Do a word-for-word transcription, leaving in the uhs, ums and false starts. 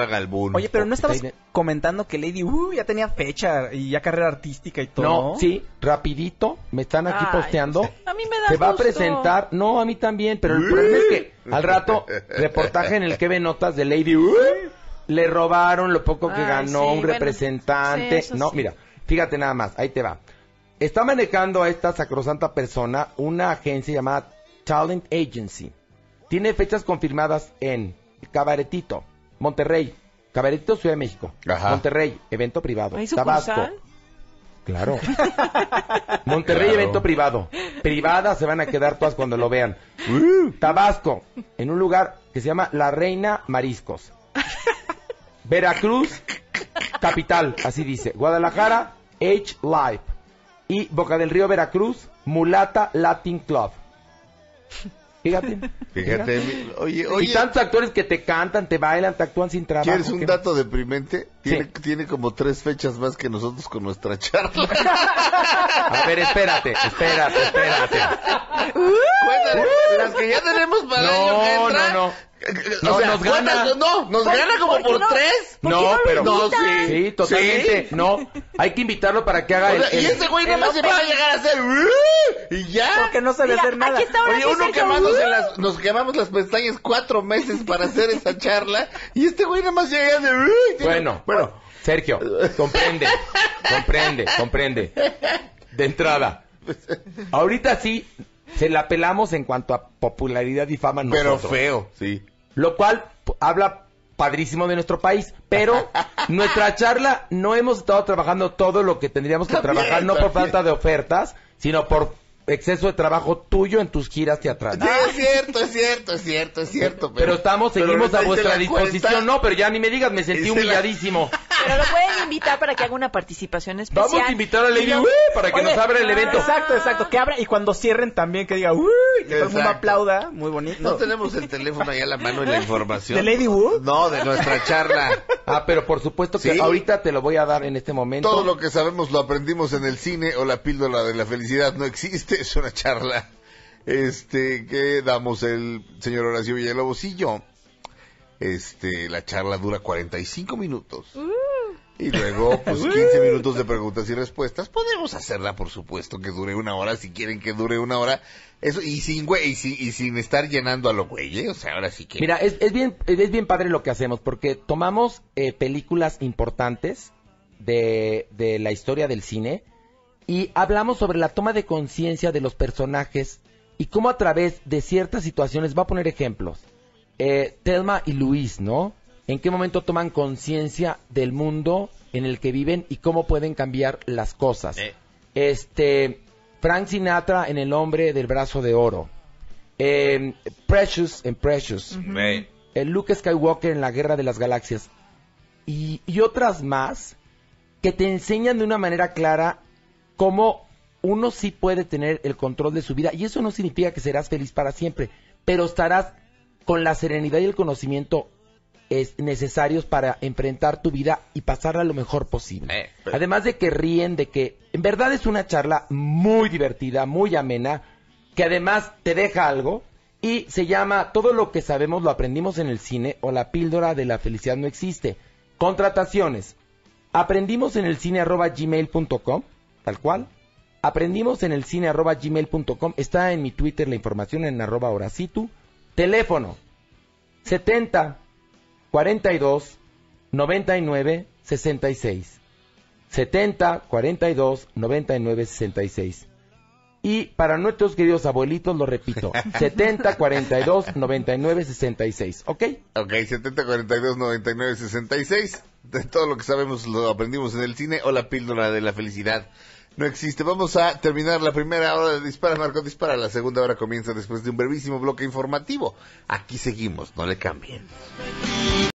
señora Galbún. Oye, pero ¿no estabas comentando que Lady uh, ya tenía fecha y ya carrera artística y todo? No, sí, rapidito, me están aquí Ay, posteando. a mí me da Se va a gusto. presentar, no, a mí también, pero el problema es que al rato, reportaje en el que ve notas de Lady uh, le robaron lo poco que Ay, ganó sí, un bueno, representante. sí, eso no, sí. mira, fíjate nada más, ahí te va. Está manejando a esta sacrosanta persona una agencia llamada Talent Agency. Tiene fechas confirmadas en Cabaretito, Monterrey, Cabaretito, Ciudad de México, Ajá. Monterrey, evento privado, ¿Hay Tabasco. sucursal? Claro. Monterrey, Claro. evento privado. Privadas se van a quedar todas cuando lo vean. Uh, Tabasco, en un lugar que se llama La Reina Mariscos. Veracruz, capital, así dice. Guadalajara, H Live. Y Boca del Río, Veracruz, Mulata Latin Club. Fíjate. Fíjate, mi- oye, oye. Y tantos actores que te cantan, te bailan, te actúan sin trabajo. ¿Quieres un ¿Qué? dato deprimente? Tiene, Sí. tiene como tres fechas más que nosotros con nuestra charla. A ver, espérate, espérate, espérate. Cuéntale, las que ya tenemos para el año que No, entra. no, no. O No, sea, nos gana. ¿cuántas? No, nos ¿Por- gana como por qué por no? tres. ¿Por qué No, no lo pero invitan? sí. sí, totalmente. ¿Sí? No, hay que invitarlo para que haga O el, sea, y el- ese güey nada más se el va a opening. llegar a hacer "Uh", y ya. Porque no sabe Mira, hacer nada. aquí está ahora Oye, sí, uno Sergio. quemándose las, nos quemamos las pestañas cuatro meses para hacer esa charla y este güey nada más llega de "Uh", y tiene- Bueno, bueno, Sergio, comprende, comprende, comprende. De entrada, ahorita sí se la pelamos en cuanto a popularidad y fama pero nosotros. feo, sí. Lo cual p- habla padrísimo de nuestro país, pero nuestra charla no hemos estado trabajando todo lo que tendríamos que También, trabajar, no por también. falta de ofertas, sino por exceso de trabajo tuyo en tus giras teatrales. Sí, es cierto, es cierto, es cierto, es cierto. Pero estamos, seguimos pero a vuestra se la cuenta. disposición. No, pero ya ni me digas, me sentí Y se la- humilladísimo. Pero lo pueden invitar para que haga una participación especial. Vamos a invitar a Lady Y lo- Wu para que Oye, nos abra el evento. Exacto, exacto. Que abra y cuando cierren también que diga uy, que todo el mundo Exacto. aplauda. Muy bonito. No tenemos el teléfono ahí a la mano y la información. ¿De Lady Wu? No, de nuestra charla. Ah, pero por supuesto que Sí. ahorita te lo voy a dar en este momento. Todo lo que sabemos lo aprendimos en el cine o la píldora de la felicidad no existe, es una charla este que damos el señor Horacio Villalobos y yo. Este, la charla dura cuarenta y cinco minutos. Y luego, pues, quince minutos de preguntas y respuestas. Podemos hacerla, por supuesto, que dure una hora, si quieren que dure una hora. Eso, y sin güey, y, sin- y sin estar llenando a lo güey, ¿eh? O sea, ahora sí que... Mira, es, es bien es bien padre lo que hacemos, porque tomamos eh, películas importantes de, de la historia del cine y hablamos sobre la toma de conciencia de los personajes y cómo a través de ciertas situaciones, va a poner ejemplos, eh, Thelma y Luis, ¿no? En qué momento toman conciencia del mundo en el que viven y cómo pueden cambiar las cosas. Eh. Este, Frank Sinatra en El hombre del brazo de oro. Eh, Precious en Precious. Eh, El Luke Skywalker en la Guerra de las Galaxias. Y, y otras más que te enseñan de una manera clara cómo uno sí puede tener el control de su vida. Y eso no significa que serás feliz para siempre, pero estarás con la serenidad y el conocimiento es necesarios para enfrentar tu vida y pasarla lo mejor posible. Eh. Además de que ríen, de que en verdad es una charla muy divertida, muy amena, que además te deja algo y se llama Todo lo que sabemos lo aprendimos en el cine o la píldora de la felicidad no existe. Contrataciones. Aprendimos en el cine arroba gmail punto com, tal cual. Aprendimos en el cine arroba gmail punto com. Está en mi Twitter la información en arroba horacitu. Teléfono setenta cuarenta y dos noventa y nueve sesenta y seis. setenta cuarenta y dos noventa y nueve sesenta y seis. Y para nuestros queridos abuelitos, lo repito, setenta cuarenta y dos noventa y nueve sesenta y seis, ¿ok? Ok, setenta cuarenta y dos noventa y nueve sesenta y seis. De todo lo que sabemos lo aprendimos en el cine o la píldora de la felicidad no existe. Vamos a terminar la primera hora de Dispara, Marco Dispara. La segunda hora comienza después de un brevísimo bloque informativo. Aquí seguimos, no le cambien.